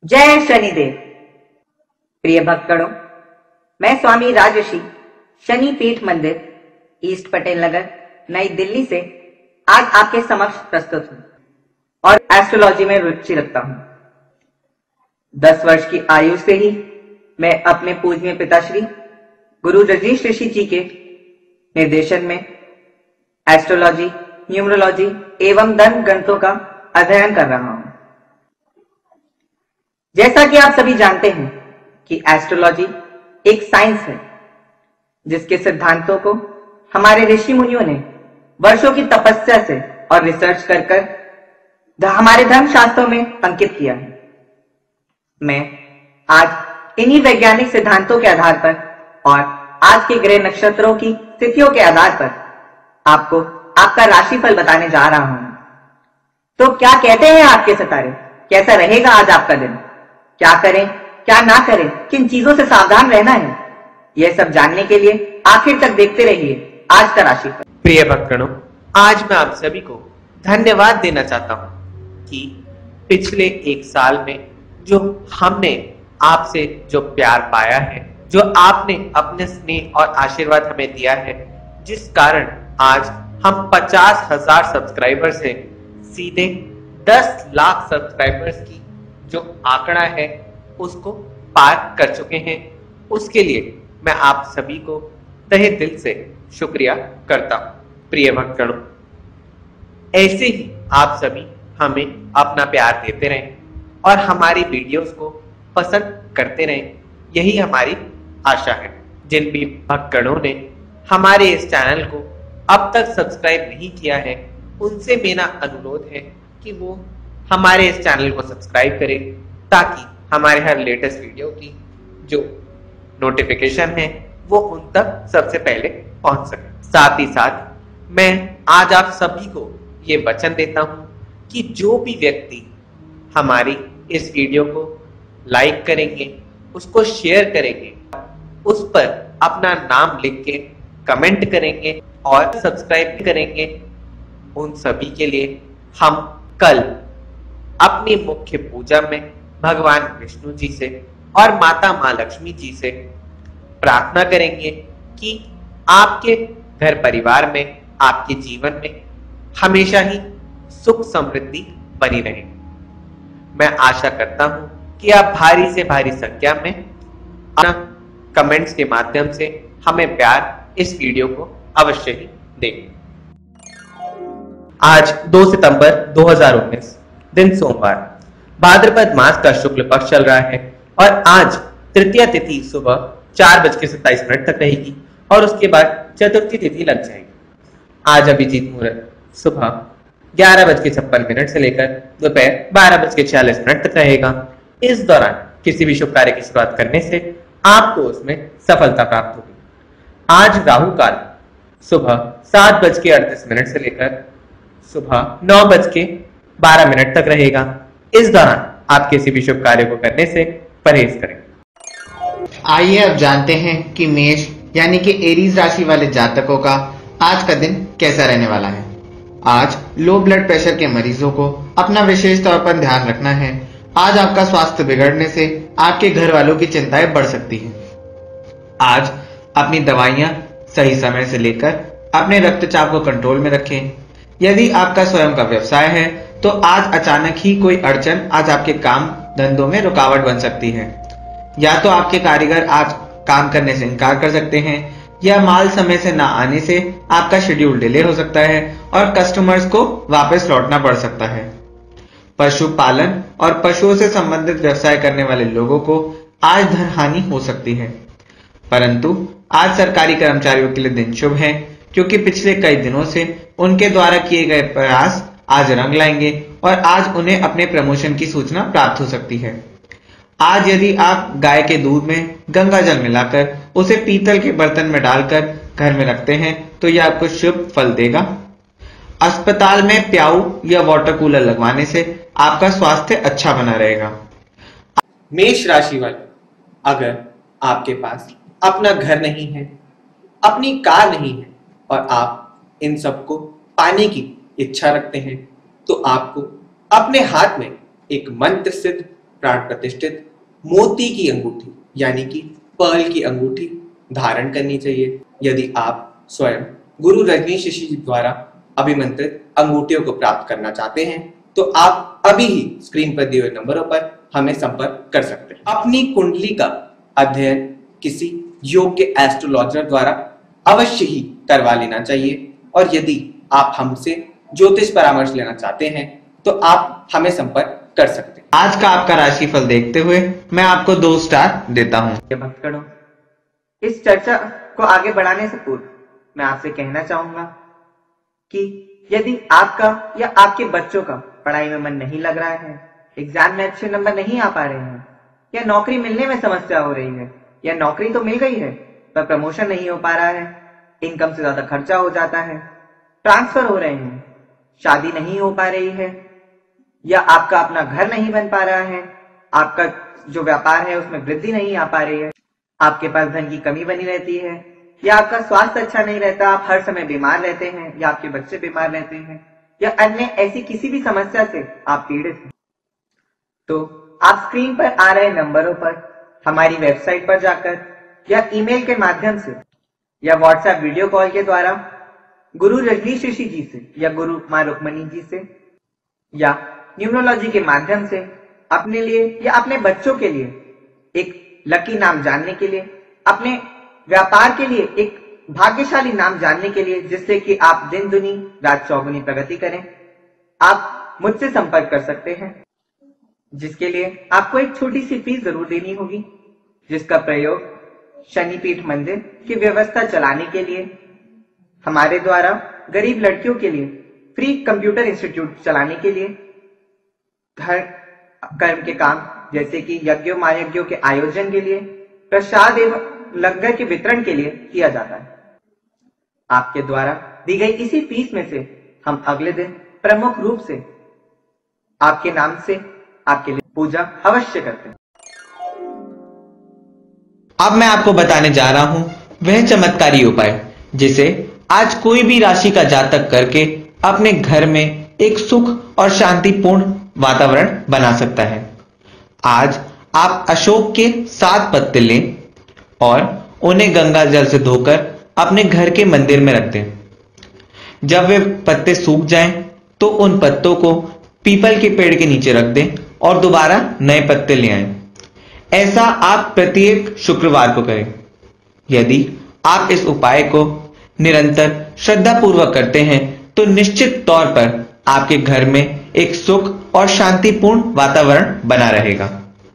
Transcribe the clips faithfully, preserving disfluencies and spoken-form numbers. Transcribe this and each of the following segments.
जय शनिदेव। प्रिय भक्तगणों, मैं स्वामी राजर्षि शनि पीठ मंदिर ईस्ट पटेल नगर नई दिल्ली से आज आपके समक्ष प्रस्तुत हूं और एस्ट्रोलॉजी में रुचि रखता हूं। दस वर्ष की आयु से ही मैं अपने पूजनीय पिताश्री गुरु रजनीश ऋषि जी के निर्देशन में एस्ट्रोलॉजी, न्यूमरोलॉजी एवं धर्म ग्रंथों का अध्ययन कर रहा हूं। जैसा कि आप सभी जानते हैं कि एस्ट्रोलॉजी एक साइंस है जिसके सिद्धांतों को हमारे ऋषि मुनियों ने वर्षों की तपस्या से और रिसर्च कर कर हमारे धर्म शास्त्रों में अंकित किया है। मैं आज इन्हीं वैज्ञानिक सिद्धांतों के आधार पर और आज के ग्रह नक्षत्रों की स्थितियों के आधार पर आपको आपका राशिफल बताने जा रहा हूं। तो क्या कहते हैं आपके सितारे, कैसा रहेगा आज आपका दिन, क्या करें क्या ना करें, किन चीजों से सावधान रहना है, यह सब जानने के लिए आखिर तक देखते रहिए आज का राशिफल। प्रिय भक्तगणों, आज मैं आप सभी को धन्यवाद देना चाहता हूं कि पिछले एक साल में जो हमने आपसे जो प्यार पाया है, जो आपने अपने स्नेह और आशीर्वाद हमें दिया है, जिस कारण आज हम पचास हजार सब्सक्राइबर से सीधे दस लाख सब्सक्राइबर्स की जो आंकड़ा है उसको पार कर चुके हैं, उसके लिए मैं आप सभी को तहे दिल से शुक्रिया करता हूं। प्रिय भक्तगणों, ऐसे ही आप सभी हमें अपना प्यार देते रहें और हमारी वीडियोस को पसंद करते रहें, यही हमारी आशा है। जिन भी भक्तगणों ने हमारे इस चैनल को अब तक सब्सक्राइब नहीं किया है, उनसे मेरा अनुरोध है कि वो हमारे इस चैनल को सब्सक्राइब करें ताकि हमारे हर लेटेस्ट वीडियो की जो नोटिफिकेशन है वो उन तक सबसे पहले पहुंच सके। साथ ही साथ मैं आज आप सभी को ये वचन देता हूं कि जो भी व्यक्ति हमारी इस वीडियो को लाइक करेंगे, उसको शेयर करेंगे, उस पर अपना नाम लिख के कमेंट करेंगे और सब्सक्राइब करेंगे, उन सभी के लिए हम कल अपनी मुख्य पूजा में भगवान विष्णु जी से और माता मां लक्ष्मी जी से प्रार्थना करेंगे कि आपके घर परिवार में, आपके जीवन में हमेशा ही सुख समृद्धि बनी रहे। मैं आशा करता हूं कि आप भारी से भारी संख्या में अपना कमेंट्स के माध्यम से हमें प्यार इस वीडियो को अवश्य ही दें। आज दो सितंबर दो हज़ार उन्नीस, दिन सोमवार, भाद्रपद मास का शुक्ल पक्ष चल रहा है और आज तृतीया तिथि सुबह चार बज के सत्ताईस मिनट तक रहेगी और उसके बाद चतुर्थी तिथि लग जाएगी। आज अभिजीत मुहूर्त सुबह ग्यारह बज के छप्पन मिनट से लेकर दोपहर बारह बज के छियालीस मिनट तक रहेगा। इस दौरान किसी भी शुभ कार्य की शुरुआत करने से आपको उसमें सफलता प्राप्त होगी। आज राहु काल सुबह सात बज के अड़तीस मिनट से लेकर सुबह नौ बज के बारह मिनट तक रहेगा। इस दौरान आप किसी भी शुभ कार्य को करने से परहेज करें। आइए अब जानते हैं कि मेष यानी कि एरीज राशि वाले जातकों का आज का दिन कैसा रहने वाला है। आज लो ब्लड प्रेशर के मरीजों को अपना विशेष तौर पर ध्यान रखना है। आज आपका स्वास्थ्य बिगड़ने से आपके घर वालों की चिंताएं बढ़ सकती हैं। आज अपनी दवाइयां सही समय से लेकर अपने रक्तचाप को कंट्रोल में रखें। यदि आपका स्वयं का व्यवसाय है तो आज अचानक ही कोई अड़चन आज आपके काम धंधों में रुकावट बन सकती है। या तो आपके कारीगर आज काम करने से इनकार कर सकते हैं या माल समय से ना आने से आपका शेड्यूल डिले हो सकता है और कस्टमर्स को वापस लौटना पड़ सकता है। पशुपालन और पशुओं से संबंधित व्यवसाय करने वाले लोगों को आज धन हानि हो सकती है, परंतु आज सरकारी कर्मचारियों के लिए दिन शुभ है क्योंकि पिछले कई दिनों से उनके द्वारा किए गए प्रयास आज रंग लाएंगे और आज उन्हें अपने प्रमोशन की सूचना प्राप्त हो सकती है। आज यदि आप गाय के दूध में गंगा जल मिलाकर उसे पीतल के बर्तन में डालकर घर में रखते हैं तो यह आपको शुभ फल देगा। अस्पताल में प्याऊ या वाटर कूलर लगवाने से आपका स्वास्थ्य अच्छा बना रहेगा। मेष राशि वाले, अगर आपके पास अपना घर नहीं है, अपनी कार नहीं है और आप इन सबको पाने की इच्छा रखते हैं, तो आपको अपने हाथ में एक मंत्र सिद्ध प्राण प्रतिष्ठित मोती की अंगूठी यानी कि पर्ल की अंगूठी धारण करनी चाहिए। यदि आप स्वयं गुरु रजनीश ऋषि जी द्वारा अभिमंत्रित अंगूठियों को प्राप्त करना चाहते हैं तो आप अभी ही स्क्रीन पर दिए हुए नंबरों पर हमें संपर्क कर सकते हैं। अपनी कुंडली का अध्ययन किसी योग्य एस्ट्रोलॉजर द्वारा अवश्य ही करवा लेना चाहिए और यदि आप हमसे ज्योतिष परामर्श लेना चाहते हैं तो आप हमें संपर्क कर सकते हैं। आज का आपका राशिफल देखते हुए मैं आपको दो स्टार देता हूँ। भक्तगणों, इस चर्चा को आगे बढ़ाने से पूर्व मैं आपसे कहना चाहूंगा कि यदि आपका या आपके बच्चों का पढ़ाई में मन नहीं लग रहा है, एग्जाम में अच्छे नंबर नहीं आ पा रहे हैं, या नौकरी मिलने में समस्या हो रही है, या नौकरी तो मिल गई है पर प्रमोशन नहीं हो पा रहा है, इनकम से ज्यादा खर्चा हो जाता है, ट्रांसफर हो रहे हैं, शादी नहीं हो पा रही है, या आपका अपना घर नहीं बन पा रहा है, आपका जो व्यापार है उसमें वृद्धि नहीं आ पा रही है, आपके पास धन की कमी बनी रहती है, या आपका स्वास्थ्य अच्छा नहीं रहता, आप हर समय बीमार रहते हैं, या आपके बच्चे बीमार रहते हैं, या अन्य ऐसी किसी भी समस्या से आप पीड़ित हैं, तो आप स्क्रीन पर आ रहे नंबरों पर हमारी वेबसाइट पर जाकर या ईमेल के माध्यम से या व्हाट्सएप वीडियो कॉल के द्वारा गुरु रजनीश ऋषि जी से या गुरु मां रुक्मणी जी से या न्यूमरोलॉजी के माध्यम से अपने लिए या अपने बच्चों के लिए एक लकी नाम जानने के लिए, अपने व्यापार के लिए एक भाग्यशाली नाम जानने के लिए, जिससे कि आप दिन दुनी रात चौगुनी प्रगति करें, आप मुझसे संपर्क कर सकते हैं, जिसके लिए आपको एक छोटी सी फीस जरूर देनी होगी, जिसका प्रयोग शनिपीठ मंदिर की व्यवस्था चलाने के लिए, हमारे द्वारा गरीब लड़कियों के लिए फ्री कंप्यूटर इंस्टीट्यूट चलाने के लिए, घर कर्म के काम जैसे कि यज्ञों महायज्ञों के आयोजन के लिए, प्रसाद एवं लंगर के वितरण के लिए किया जाता है। आपके द्वारा दी गई इसी फीस में से हम अगले दिन प्रमुख रूप से आपके नाम से आपके लिए पूजा अवश्य करते हैं। अब मैं आपको बताने जा रहा हूं वह चमत्कारी उपाय जिसे आज कोई भी राशि का जातक करके अपने घर में एक सुख और शांतिपूर्ण वातावरण बना सकता है। आज आप अशोक के सात पत्ते लें और उन्हें गंगा जल से धोकर अपने घर के मंदिर में रख दें। जब वे पत्ते सूख जाएं तो उन पत्तों को पीपल के पेड़ के नीचे रख दें और दोबारा नए पत्ते ले आएं। ऐसा आप प्रत्येक शुक्रवार को करें। यदि आप इस उपाय को निरंतर श्रद्धापूर्वक करते हैं तो निश्चित तौर पर आपके घर में एक सुख और शांतिपूर्ण वातावरण बना रहेगा।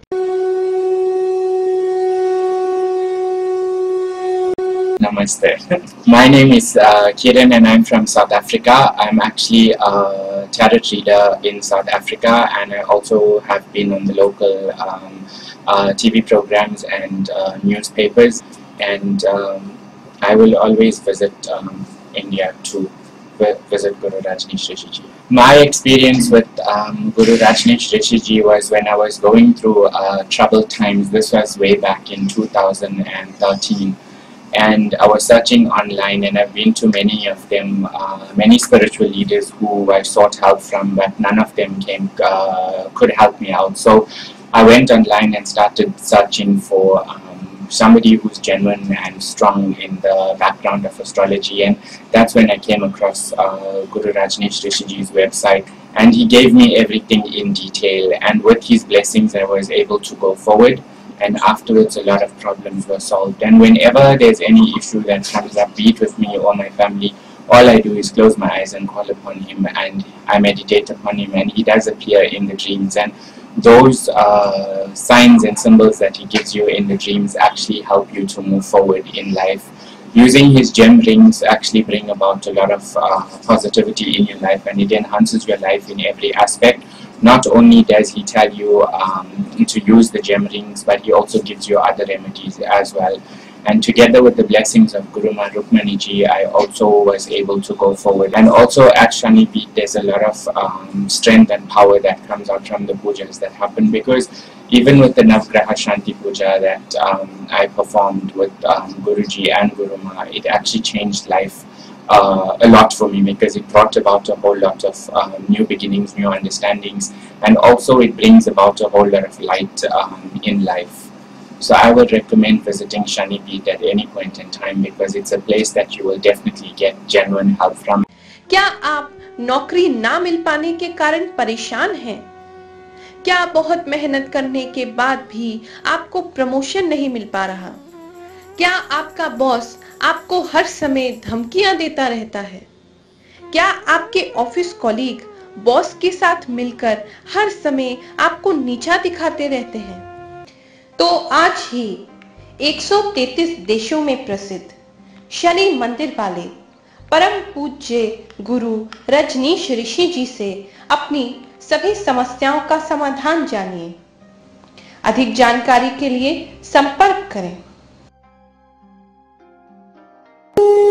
Namaste. My name is uh, Kiran and I'm from South Africa. I'm actually a tarot reader in South Africa, and I also have been on the local um, uh, T V programs and uh, newspapers, and um, I will always visit um, India to visit Guru Rajneesh Rishi Ji. My experience with um, Guru Rajneesh Rishi Ji was when I was going through uh, troubled times. This was way back in two thousand thirteen. And I was searching online, and I've been to many of them, uh, many spiritual leaders who I sought help from, but none of them came uh, could help me out. So I went online and started searching for um, somebody who's genuine and strong in the background of astrology, and that's when I came across uh, Guru Rajneesh Rishi Ji's website, and he gave me everything in detail, and with his blessings I was able to go forward. And afterwards a lot of problems were solved. And whenever there's any issue that comes up, be it with me or my family, all I do is close my eyes and call upon him, and I meditate upon him, and he does appear in the dreams. And those uh, signs and symbols that he gives you in the dreams actually help you to move forward in life. Using his gem rings actually bring about a lot of uh, positivity in your life, and it enhances your life in every aspect. Not only does he tell you um, to use the gem rings, but he also gives you other remedies as well. And together with the blessings of Guru Maa Rukmani Ji, I also was able to go forward. And also at Shani Peeth, there's a lot of um, strength and power that comes out from the pujas that happen, because even with the Navgraha Shanti Puja that um, I performed with um, Guruji and Guru Maa, it actually changed life uh, a lot for me, because it brought about a whole lot of uh, new beginnings, new understandings, and also it brings about a whole lot of light um, in life. So I would recommend visiting Shanipeeth at any point in time, because it's a place that you will definitely get genuine help from. क्या आप नौकरी ना मिल पाने के कारण परेशान हैं? क्या बहुत मेहनत करने के बाद भी आपको प्रमोशन नहीं मिल पा रहा? क्या आपका बॉस आपको हर समय धमकियां देता रहता है? क्या आपके ऑफिस कॉलीग बॉस के साथ मिलकर हर समय आपको नीचा दिखाते रहते हैं? तो आज ही एक सौ तैंतीस देशों में प्रसिद्ध शनि मंदिर वाले परम पूज्य गुरु रजनीश ऋषि जी से अपनी सभी समस्याओं का समाधान जानिए। अधिक जानकारी के लिए संपर्क करें।